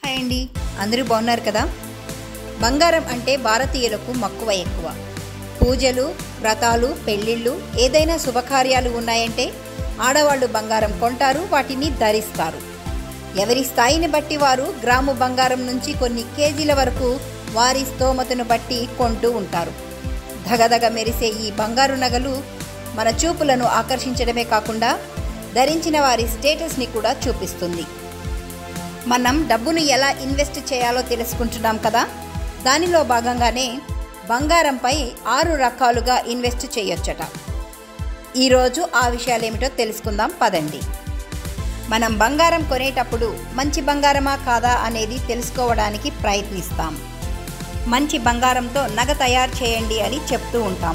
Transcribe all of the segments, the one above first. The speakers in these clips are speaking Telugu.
హాయ్ అండి, అందరూ బాగున్నారు కదా. బంగారం అంటే భారతీయులకు మక్కువ ఎక్కువ. పూజలు, వ్రతాలు, పెళ్ళిళ్ళు, ఏదైనా శుభకార్యాలు ఉన్నాయంటే ఆడవాళ్ళు బంగారం కొంటారు, వాటిని ధరిస్తారు. ఎవరి స్థాయిని బట్టి వారు గ్రాము బంగారం నుంచి కొన్ని కేజీల వరకు వారి స్తోమతను బట్టి కొంటూ ఉంటారు. ధగధగ మెరిసే ఈ బంగారు నగలు మన చూపులను ఆకర్షించడమే కాకుండా ధరించిన వారి స్టేటస్ని కూడా చూపిస్తుంది. మనం డబ్బును ఎలా ఇన్వెస్ట్ చేయాలో తెలుసుకుంటున్నాం కదా. దానిలో భాగంగానే బంగారంపై 6 రకాలుగా ఇన్వెస్ట్ చేయొచ్చట. ఈరోజు ఆ విషయాలేమిటో తెలుసుకుందాం పదండి. మనం బంగారం కొనేటప్పుడు మంచి బంగారమా కాదా అనేది తెలుసుకోవడానికి ప్రయత్నిస్తాం. మంచి బంగారంతో నగ తయారు చేయండి అని చెప్తూ ఉంటాం.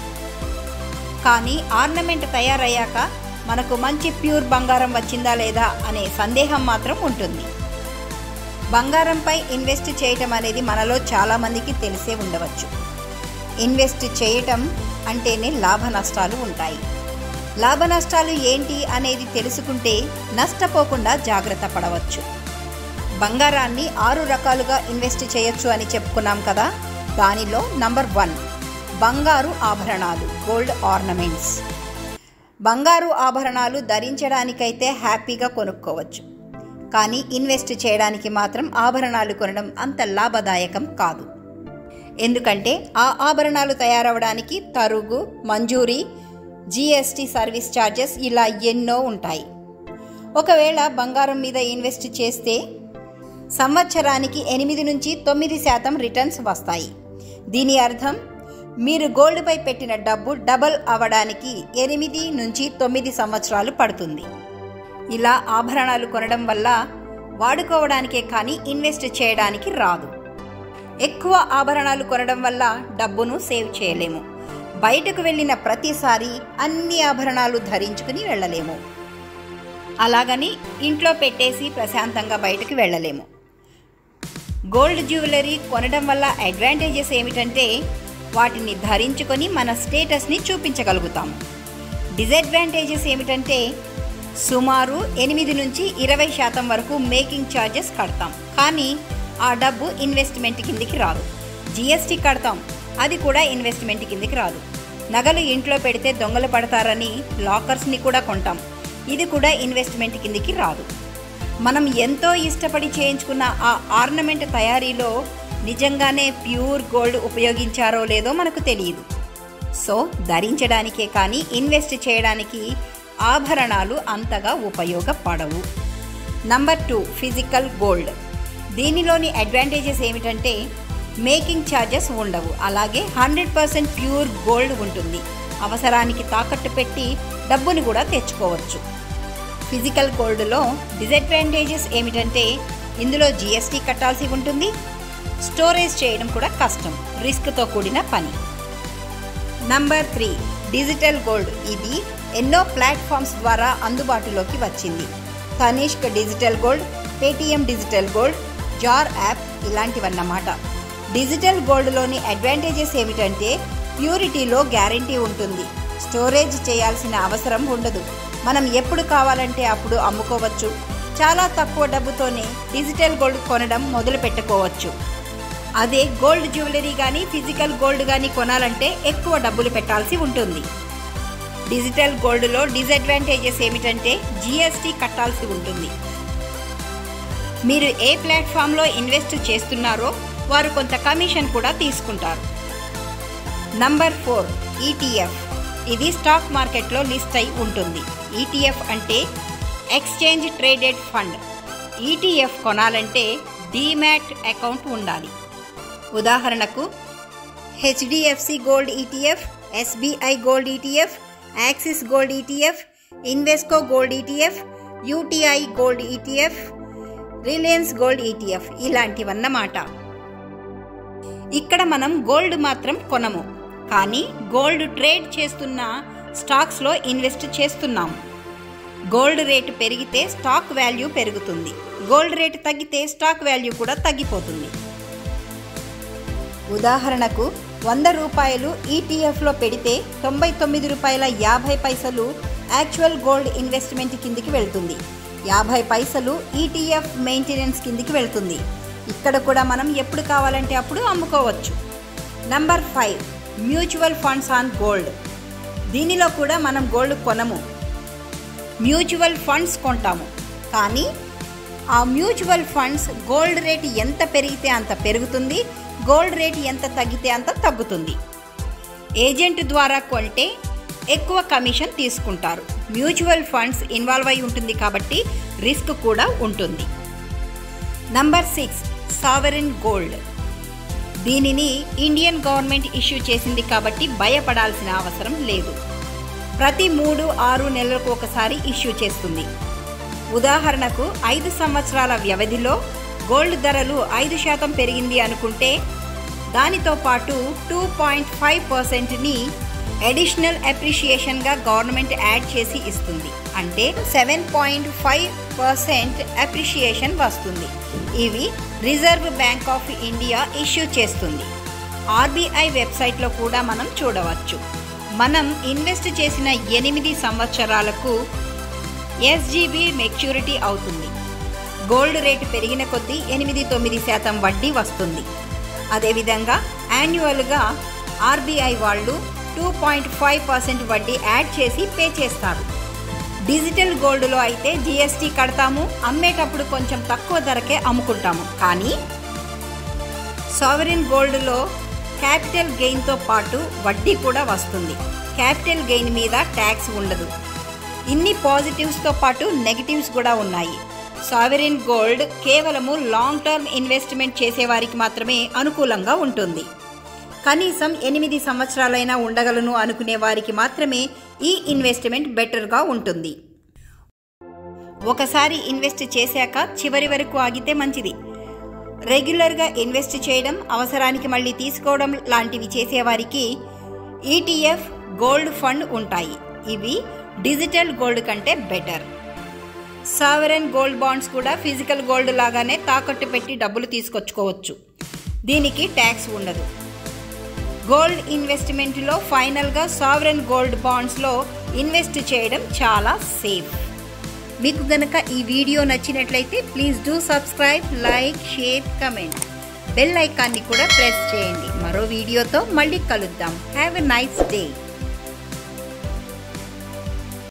కానీ ఆర్నమెంట్ తయారయ్యాక మనకు మంచి ప్యూర్ బంగారం వచ్చిందా లేదా అనే సందేహం మాత్రం ఉంటుంది. బంగారంపై ఇన్వెస్ట్ చేయటం అనేది మనలో చాలామందికి తెలిసే ఉండవచ్చు. ఇన్వెస్ట్ చేయటం అంటేనే లాభ నష్టాలు ఉంటాయి. లాభ నష్టాలు ఏంటి అనేది తెలుసుకుంటే నష్టపోకుండా జాగ్రత్త పడవచ్చు. బంగారాన్ని 6 రకాలుగా ఇన్వెస్ట్ చేయొచ్చు అని చెప్పుకున్నాం కదా. దానిలో నంబర్ 1 బంగారు ఆభరణాలు, గోల్డ్ ఆర్నమెంట్స్. బంగారు ఆభరణాలు ధరించడానికైతే హ్యాపీగా కొనుక్కోవచ్చు, కానీ ఇన్వెస్ట్ చేయడానికి మాత్రం ఆభరణాలు కొనడం అంత లాభదాయకం కాదు. ఎందుకంటే ఆ ఆభరణాలు తయారవడానికి తరుగు, మంజూరీ, GST సర్వీస్ ఛార్జెస్ ఇలా ఎన్నో ఉంటాయి. ఒకవేళ బంగారం మీద ఇన్వెస్ట్ చేస్తే సంవత్సరానికి 8 నుంచి 9% రిటర్న్స్ వస్తాయి. దీని అర్థం మీరు గోల్డ్పై పెట్టిన డబ్బు డబల్ అవ్వడానికి 8 నుంచి 9 సంవత్సరాలు పడుతుంది. ఇలా ఆభరణాలు కొనడం వల్ల వాడుకోవడానికే కానీ ఇన్వెస్ట్ చేయడానికి రాదు. ఎక్కువ ఆభరణాలు కొనడం వల్ల డబ్బును సేవ్ చేయలేము. బయటకు వెళ్ళిన ప్రతిసారి అన్ని ఆభరణాలు ధరించుకుని వెళ్ళలేము. అలాగని ఇంట్లో పెట్టేసి ప్రశాంతంగా బయటకు వెళ్ళలేము. గోల్డ్ జ్యువెలరీ కొనడం వల్ల అడ్వాంటేజెస్ ఏమిటంటే వాటిని ధరించుకొని మన స్టేటస్ని చూపించగలుగుతాము. డిసడ్వాంటేజెస్ ఏమిటంటే సుమారు 8 నుంచి 20% వరకు మేకింగ్ ఛార్జెస్ కడతాం, కానీ ఆ డబ్బు ఇన్వెస్ట్మెంట్ కిందికి రాదు. GST కడతాం, అది కూడా ఇన్వెస్ట్మెంట్ కిందికి రాదు. నగలు ఇంట్లో పెడితే దొంగలు పడతారని లాకర్స్ని కూడా కొంటాం, ఇది కూడా ఇన్వెస్ట్మెంట్ కిందికి రాదు. మనం ఎంతో ఇష్టపడి చేయించుకున్న ఆ ఆర్నమెంట్ తయారీలో నిజంగానే ప్యూర్ గోల్డ్ ఉపయోగించారో లేదో మనకు తెలియదు. సో ధరించడానికే కానీ ఇన్వెస్ట్ చేయడానికి ఆభరణాలు అంతగా ఉపయోగపడవు. Number 2 physical gold. దీనిలోని అడ్వాంటేజెస్ ఏమిటంటే మేకింగ్ ఛార్జెస్ ఉండవు, అలాగే 100% ప్యూర్ గోల్డ్ ఉంటుంది. అవసరానికి తాకట్టు పెట్టి డబ్బుని కూడా తెచ్చుకోవచ్చు. ఫిజికల్ గోల్డ్లో డిసడ్వాంటేజెస్ ఏమిటంటే ఇందులో GST కట్టాల్సి ఉంటుంది. స్టోరేజ్ చేయడం కూడా కష్టం, రిస్క్తో కూడిన పని. Number 3 digital gold. ఇది ఎన్నో ప్లాట్ఫామ్స్ ద్వారా అందుబాటులోకి వచ్చింది. Tanishq digital gold, Paytm digital gold, Jar app ఇలాంటివన్నమాట. డిజిటల్ గోల్డ్లోని అడ్వాంటేజెస్ ఏమిటంటే ప్యూరిటీలో గ్యారంటీ ఉంటుంది. స్టోరేజ్ చేయాల్సిన అవసరం ఉండదు. మనం ఎప్పుడు కావాలంటే అప్పుడు అమ్ముకోవచ్చు. చాలా తక్కువ డబ్బుతోనే డిజిటల్ గోల్డ్ కొనడం మొదలు పెట్టుకోవచ్చు. అదే గోల్డ్ జ్యువెలరీ కానీ ఫిజికల్ గోల్డ్ కానీ కొనాలంటే ఎక్కువ డబ్బులు పెట్టాల్సి ఉంటుంది. డిజిటల్ గోల్డ్లో డిసడ్వాంటేజెస్ ఏమిటంటే GST కట్టాల్సి ఉంటుంది. మీరు ఏ ప్లాట్ఫామ్లో ఇన్వెస్ట్ చేస్తున్నారో వారు కొంత కమిషన్ కూడా తీసుకుంటారు. Number 4 ETF. ఇది స్టాక్ మార్కెట్లో లిస్ట్ అయి ఉంటుంది. ETF అంటే ఎక్స్చేంజ్ ట్రేడెడ్ ఫండ్. ETF కొనాలంటే డీమ్యాట్ అకౌంట్ ఉండాలి. ఉదాహరణకు HDFC gold ETF, SBI gold ETF, axis gold ETF, Invesco gold ETF, UTI gold ETF, Reliance gold ETF ఇలాంటివన్నమాట. ఇక్కడ మనం గోల్డ్ మాత్రం కొనము, కానీ గోల్డ్ ట్రేడ్ చేస్తున్న స్టాక్స్లో ఇన్వెస్ట్ చేస్తున్నాము. గోల్డ్ రేటు పెరిగితే స్టాక్ వాల్యూ పెరుగుతుంది, గోల్డ్ రేటు తగ్గితే స్టాక్ వాల్యూ కూడా తగ్గిపోతుంది. ఉదాహరణకు 100 రూపాయలు ETFలో పెడితే 99 రూపాయల 50 పైసలు యాక్చువల్ గోల్డ్ ఇన్వెస్ట్మెంట్ కిందికి వెళ్తుంది. 50 పైసలు ఈటీఎఫ్ మెయింటెనెన్స్ కిందికి వెళ్తుంది. ఇక్కడ కూడా మనం ఎప్పుడు కావాలంటే అప్పుడు అమ్ముకోవచ్చు. Number 5 mutual funds on gold. దీనిలో కూడా మనం గోల్డ్ కొనము, మ్యూచువల్ ఫండ్స్ కొంటాము. కానీ ఆ మ్యూచువల్ ఫండ్స్ గోల్డ్ రేట్ ఎంత పెరిగితే అంత పెరుగుతుంది, గోల్డ్ రేట్ ఎంత తగ్గితే అంత తగ్గుతుంది. ఏజెంట్ ద్వారా కొంటే ఎక్కువ కమిషన్ తీసుకుంటారు. మ్యూచువల్ ఫండ్స్ ఇన్వాల్వ్ అయి ఉంటుంది కాబట్టి రిస్క్ కూడా ఉంటుంది. Number 6 sovereign gold. దీనిని ఇండియన్ గవర్నమెంట్ ఇష్యూ చేసింది కాబట్టి భయపడాల్సిన అవసరం లేదు. ప్రతి 3-6 నెలలకు ఒకసారి ఇష్యూ చేస్తుంది. ఉదాహరణకు 5 సంవత్సరాల వ్యవధిలో గోల్డ్ ధరలు 5% పెరిగింది అనుకుంటే దానితో పాటు 2.5%ని అడిషనల్ అప్రిషియేషన్గా గవర్నమెంట్ యాడ్ చేసి ఇస్తుంది. అంటే 7.5% అప్రిషియేషన్ వస్తుంది. ఇవి reserve bank of India issue చేస్తుంది. ఆర్బీఐ వెబ్సైట్లో కూడా మనం చూడవచ్చు. మనం ఇన్వెస్ట్ చేసిన 8 సంవత్సరాలకు ఎస్జీబీ మెచ్యూరిటీ అవుతుంది. గోల్డ్ రేటు పెరిగిన కొద్దీ 8-9% వడ్డీ వస్తుంది. అదేవిధంగా యాన్యువల్గా ఆర్బీఐ వాళ్ళు 2.5% వడ్డీ యాడ్ చేసి పే చేస్తారు. డిజిటల్ గోల్డ్లో అయితే జిఎస్టీ కడతాము, అమ్మేటప్పుడు కొంచెం తక్కువ ధరకే అమ్ముకుంటాము. కానీ సావరెన్ గోల్డ్లో క్యాపిటల్ గెయిన్తో పాటు వడ్డీ కూడా వస్తుంది. క్యాపిటల్ గెయిన్ మీద ట్యాక్స్ ఉండదు. ఇన్ని పాజిటివ్స్తో పాటు నెగిటివ్స్ కూడా ఉన్నాయి. సావరెన్ గోల్డ్ కేవలము లాంగ్ టర్మ్ ఇన్వెస్ట్మెంట్ చేసేవారికి మాత్రమే అనుకూలంగా ఉంటుంది. కనీసం 8 సంవత్సరాలైనా ఉండగలను అనుకునే వారికి మాత్రమే ఈ ఇన్వెస్ట్మెంట్ బెటర్గా ఉంటుంది. ఒకసారి ఇన్వెస్ట్ చేశాక చివరి వరకు ఆగితే మంచిది. రెగ్యులర్గా ఇన్వెస్ట్ చేయడం, అవసరానికి మళ్ళీ తీసుకోవడం లాంటివి చేసేవారికి ఈటీఎఫ్ గోల్డ్ ఫండ్ ఉంటాయి. ఇవి డిజిటల్ గోల్డ్ కంటే బెటర్. సావరెన్ గోల్డ్ బాండ్స్ కూడా ఫిజికల్ గోల్డ్ లాగానే తాకట్టు పెట్టి డబ్బులు తీసుకొచ్చుకోవచ్చు. దీనికి ట్యాక్స్ ఉండదు. గోల్డ్ ఇన్వెస్ట్మెంట్లో ఫైనల్గా సావరెన్ గోల్డ్ బాండ్స్లో ఇన్వెస్ట్ చేయడం చాలా సేఫ్. మీకు గనక ఈ వీడియో నచ్చినట్లయితే please do subscribe, like, share, comment. Bell ఐకాన్ని కూడా ప్రెస్ చేయండి. మరో వీడియోతో మళ్ళీ కలుద్దాం. Have a nice day.